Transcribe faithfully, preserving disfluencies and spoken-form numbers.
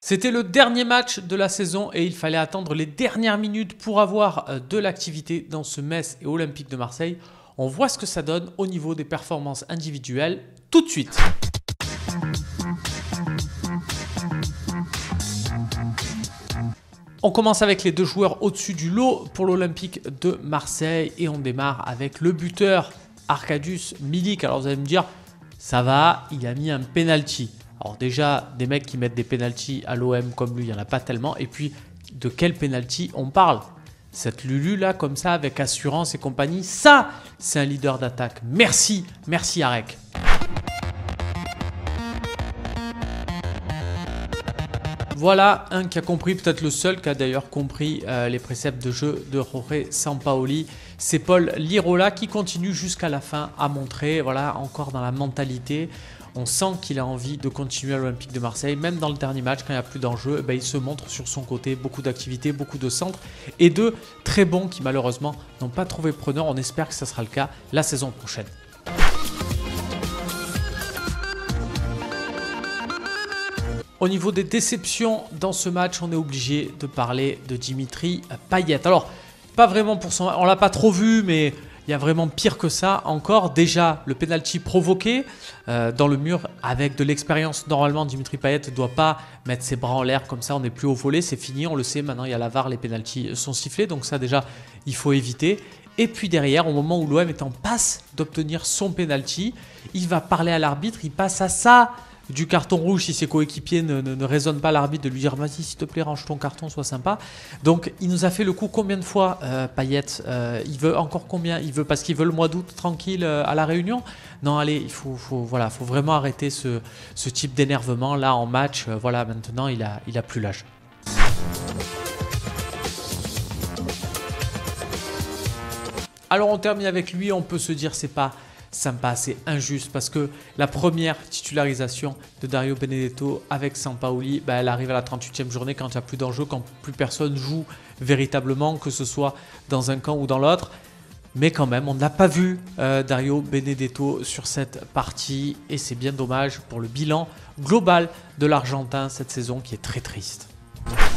C'était le dernier match de la saison et il fallait attendre les dernières minutes pour avoir de l'activité dans ce Metz et Olympique de Marseille. On voit ce que ça donne au niveau des performances individuelles tout de suite. On commence avec les deux joueurs au-dessus du lot pour l'Olympique de Marseille et on démarre avec le buteur Arkadiusz Milik. Alors vous allez me dire, ça va, il a mis un penalty. Alors déjà, des mecs qui mettent des penalties à l'O M comme lui, il n'y en a pas tellement. Et puis, de quel penalty on parle? Cette Lulu là, comme ça, avec assurance et compagnie, ça, c'est un leader d'attaque. Merci, merci Arek. Voilà un qui a compris, peut-être le seul qui a d'ailleurs compris euh, les préceptes de jeu de Jorge Sampaoli. C'est Paul Lirola qui continue jusqu'à la fin à montrer, voilà, encore dans la mentalité. On sent qu'il a envie de continuer à l'Olympique de Marseille. Même dans le dernier match, quand il n'y a plus d'enjeu, ben, il se montre sur son côté. Beaucoup d'activités, beaucoup de centres et de très bons qui malheureusement n'ont pas trouvé preneur. On espère que ça sera le cas la saison prochaine. Au niveau des déceptions dans ce match, on est obligé de parler de Dimitri Payet. Alors, pas vraiment pour son... On ne l'a pas trop vu, mais... il y a vraiment pire que ça encore. Déjà, le penalty provoqué euh, dans le mur avec de l'expérience. Normalement, Dimitri Payet ne doit pas mettre ses bras en l'air comme ça. On n'est plus au volet, c'est fini. On le sait, maintenant, il y a la V A R, les penaltys sont sifflés. Donc ça, déjà, il faut éviter. Et puis derrière, au moment où l'O M est en passe d'obtenir son penalty, il va parler à l'arbitre. Il passe à ça du carton rouge si ses coéquipiers ne, ne, ne raisonnent pas l'arbitre de lui dire vas-y s'il te plaît range ton carton, sois sympa. Donc il nous a fait le coup combien de fois euh, Payet euh, il veut encore combien? Il veut parce qu'il veut le mois d'août tranquille euh, à la Réunion? Non allez, il faut, faut, voilà, faut vraiment arrêter ce, ce type d'énervement là en match. Euh, voilà, maintenant il a, il a plus l'âge. Alors on termine avec lui, on peut se dire c'est pas sympa, c'est injuste parce que la première titularisation de Dario Benedetto avec Sampaoli, bah, elle arrive à la trente-huitième journée quand il n'y a plus d'enjeu, quand plus personne joue véritablement, que ce soit dans un camp ou dans l'autre. Mais quand même, on n'a pas vu euh, Dario Benedetto sur cette partie et c'est bien dommage pour le bilan global de l'Argentin cette saison qui est très triste.